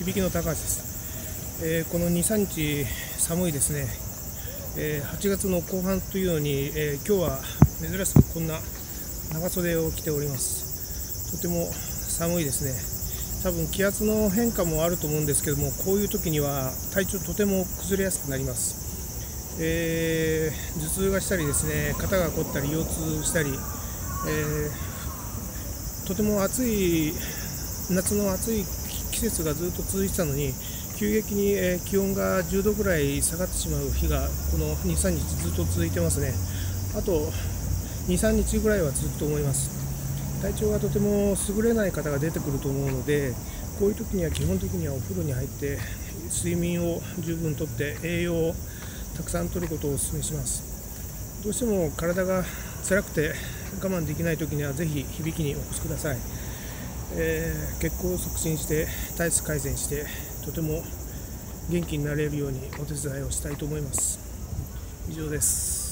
響きの高橋です。この2、3日寒いですね。8月の後半というのに、今日は珍しくこんな長袖を着ております。とても寒いですね。多分気圧の変化もあると思うんですけども、こういう時には体調とても崩れやすくなります。頭痛がしたりですね、肩が凝ったり腰痛したり、とても暑い夏の暑い季節がずっと続いてたのに、急激に気温が10度ぐらい下がってしまう日がこの2、3日ずっと続いてますね。あと2、3日ぐらいは続くと思います。体調がとても優れない方が出てくると思うので、こういう時には基本的にはお風呂に入って睡眠を十分とって栄養をたくさん摂ることをお勧めします。どうしても体が辛くて我慢できない時にはぜひ響きにお越しください。血行を促進して体質改善してとても元気になれるようにお手伝いをしたいと思います。以上です。